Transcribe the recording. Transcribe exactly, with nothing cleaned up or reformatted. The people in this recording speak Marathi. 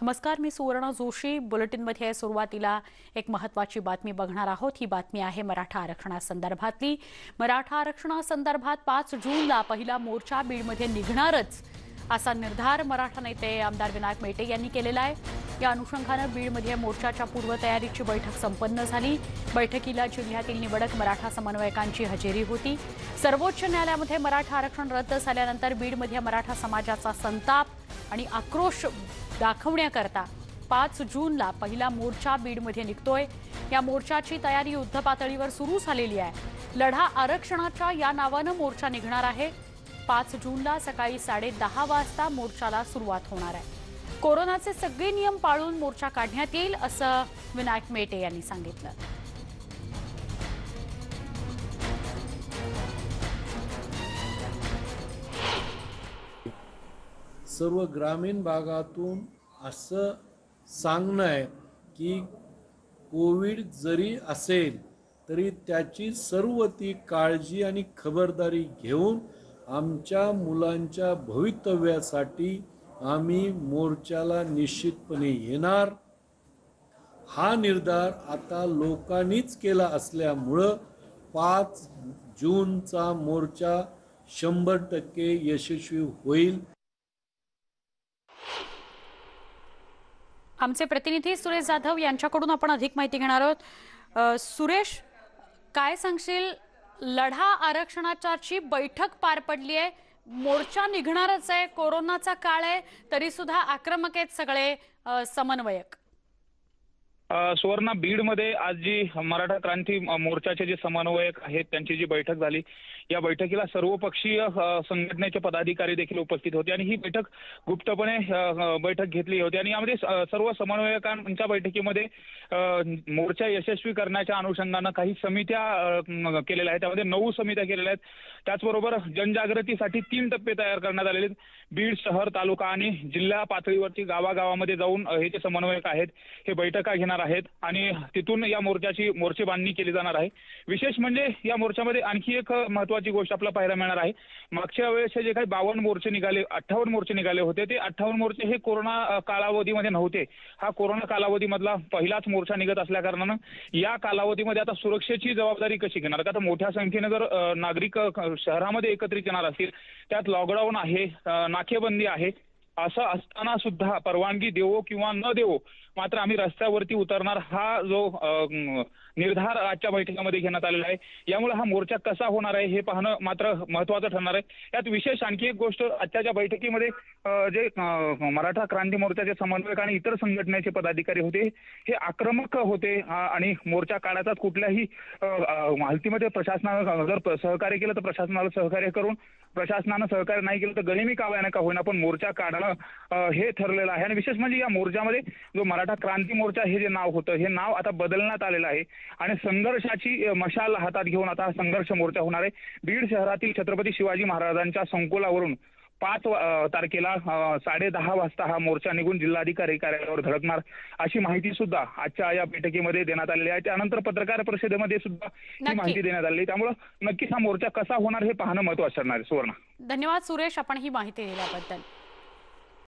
नमस्कार, मी सुवर्णा जोशी. बुलेटिनमध्ये सुरुवातीला एक महत्त्वाची बातमी बघणार आहोत. ही बातमी आहे मराठा आरक्षणासंदर्भातली. मराठा आरक्षणासंदर्भात पाच जूनला पहिला मोर्चा बीडमध्ये निघणारच असा निर्धार मराठा नेते आमदार विनायक मेटे यांनी केलेला आहे. या अनुषंगानं बीडमध्ये मोर्चाच्या पूर्वतयारीची बैठक संपन्न झाली. बैठकीला जिल्ह्यातील निवडक मराठा समन्वयकांची हजेरी होती. सर्वोच्च न्यायालयामध्ये मराठा आरक्षण रद्द झाल्यानंतर बीडमध्ये मराठा समाजाचा संताप आणि आक्रोश दाखवण्याकरता पाच जूनला पहिला मोर्चा बीडमध्ये निघतोय. या मोर्चाची तयारी युद्धपातळीवर सुरू झालेली आहे. लढा आरक्षणाच्या या नावानं मोर्चा निघणार आहे. पाच जूनला सकाळी साडे दहा वाजता मोर्चाला सुरुवात होणार आहे. कोरोनाचे सगळे नियम पाळून मोर्चा काढण्यात येईल असं विनायक मेटे यांनी सांगितलं. सर्व ग्रामीण भागातून असं सांगणं आहे की कोविड जरी असेल तरी त्याची सर्व ती काळजी आणि खबरदारी घेऊन आमच्या मुलांच्या भवितव्यासाठी आम्ही मोर्चाला निश्चितपणे येणार. हा निर्धार आता लोकांनीच केला असल्यामुळं पाच जूनचा मोर्चा शंभर टक्के यशस्वी होईल. आमचे प्रतिनिधी सुरेश जाधव यांच्याकडून आपण अधिक माहिती घेणार आहोत. सुरेश, काय सांगशील? लढा आरक्षणाची बैठक पार पडली आहे, मोर्चा निघणारच आहे, कोरोनाचा काळ आहे तरी सुद्धा आक्रमक आहेत सगळे समन्वयक. सुवर्णा, बीडमध्ये आज जी मराठा क्रांती मोर्चाचे जे समन्वयक आहेत त्यांची जी बैठक झाली, या बैठकीला सर्वपक्षीय संघटनेचे पदाधिकारी देखील उपस्थित होते आणि ही बैठक गुप्तपणे बैठक घेतली होती आणि यामध्ये सर्व समन्वयकांच्या बैठकीमध्ये मोर्चा यशस्वी करण्याच्या अनुषंगानं काही समित्या केलेल्या आहेत. त्यामध्ये नऊ समित्या केलेल्या आहेत. त्याचबरोबर जनजागृतीसाठी तीन टप्पे तयार करण्यात आलेले आहेत. बीड शहर, तालुका आणि जिल्हा पातळीवरती गावागावामध्ये जाऊन हे जे समन्वयक आहेत हे बैठका घेणार आहेत आणि तिथून या मोर्चाची मोर्चे बांधणी केली जाणार आहे. विशेष म्हणजे या मोर्चामध्ये आणखी एक महत्वाची गोष्ट आपल्याला पाहायला मिळणार आहे. मागच्या वेळेस जे काही बावन्न मोर्चे निघाले, अठ्ठावन्न मोर्चे निघाले होते, ते अठ्ठावन्न मोर्चे हे कोरोना कालावधीमध्ये नव्हते. हा कोरोना कालावधीमधला पहिलाच मोर्चा निघत असल्या कारणानं या कालावधीमध्ये आता सुरक्षेची जबाबदारी कशी घेणार? आता मोठ्या संख्येने जर नागरिक शहरामध्ये एकत्रित येणार असतील, त्यात लॉकडाऊन आहे, नाकेबंदी आहे, असं असताना सुद्धा परवानगी देवो किंवा न देवो मात्र आम्ही रस्त्यावरती उतरणार, हा जो निर्धार आजच्या बैठकीमध्ये घेण्यात आलेला आहे. यामुळे हा मोर्चा कसा होणार आहे हे पाहणं मात्र महत्वाचं ठरणार आहे. यात विशेष आणखी एक गोष्ट, आजच्या ज्या बैठकीमध्ये जे मराठा क्रांती मोर्चाचे समन्वयक आणि इतर संघटनेचे पदाधिकारी होते हे आक्रमक होते आणि मोर्चा काढायचा कुठल्याही हालतीमध्ये प्रशासनानं जर सहकार्य केलं तर प्रशासनाला सहकार्य करून, प्रशासनानं सहकार्य नाही केलं तर गरिमी काव्यानं का होईना पण मोर्चा काढणं हे ठरलेलं आहे. आणि विशेष म्हणजे या मोर्चामध्ये जो मराठा क्रांती मोर्चा हे जे नाव होतं हे नाव आता बदलण्यात आलेलं आहे आणि संघर्षाची मशाल हातात घेऊन आता हा संघर्ष मोर्चा होणार आहे. बीड शहरातील छत्रपती शिवाजी महाराजांच्या संकुलावरून पाच तारखेला साडे दहा वाजता हा मोर्चा निघून जिल्हाधिकारी कार्यालयावर धडकणार अशी माहिती सुद्धा आजच्या या बैठकीमध्ये देण्यात आलेली आहे. त्यानंतर पत्रकार परिषदेमध्ये सुद्धा ही माहिती देण्यात आली. त्यामुळे नक्कीच हा मोर्चा कसा होणार हे पाहणं महत्त्वाचं ठरणार आहे. सुवर्णा, धन्यवाद सुरेश, आपण ही माहिती दिल्याबद्दल.